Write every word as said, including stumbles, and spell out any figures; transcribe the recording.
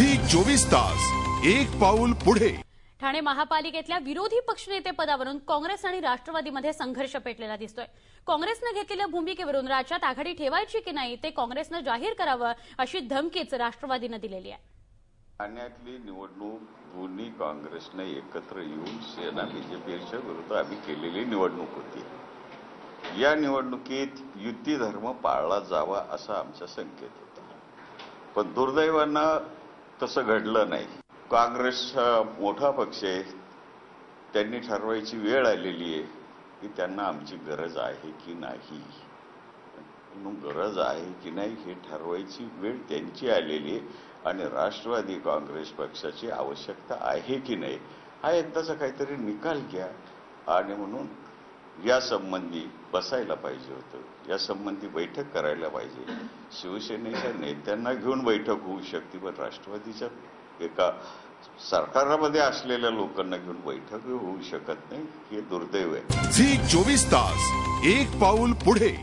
Zee चोवीस तास एक पाऊल पुढे। ठाणे महापालिकेतल्या विरोधी पक्षनेते पदावरून काँग्रेस आणि राष्ट्रवादीमध्ये संघर्ष पेटलेला दिसतोय। काँग्रेसने घेतलेल्या भूमिकेवरून राज्यात आघाडी ठेवायची की नाही ते काँग्रेसने जाहीर करावं अशी धमकीच राष्ट्रवादीने दिलेली आहे। ठाण्यातली निवडणूक दोन्ही काँग्रेसने एकत्र येऊन सेना बीजेपीच्या विरुद्ध आम्ही केलेली निवडणूक होती। या निवडणुकीत युती धर्म पाळला जावा असा आमचा संकेत होता, पण दुर्दैवानं तसं घडलं नाही। काँग्रेस मोठा पक्ष आहे, त्यांनी ठरवायची वेळ आलेली आहे की त्यांना आमची गरज आहे की नाही, म्हणून गरज आहे की नाही हे ठरवायची वेळ त्यांची आलेली आहे आणि राष्ट्रवादी काँग्रेस पक्षाची आवश्यकता आहे की नाही हा एकदाचा काहीतरी निकाल घ्या आणि म्हणून या संबंधी बसायला पाहिजे होतं, या संबंधी बैठक करायला पाहिजे। शिवसेनेच्या नेत्यांना घेऊन बैठक होऊ शकते, पण राष्ट्रवादीच्या एका सरकारामध्ये असलेल्या लोकांना घेऊन बैठक होऊ शकत नाही, हे दुर्दैव आहे। झी चोवीस तास एक पाऊल पुढे।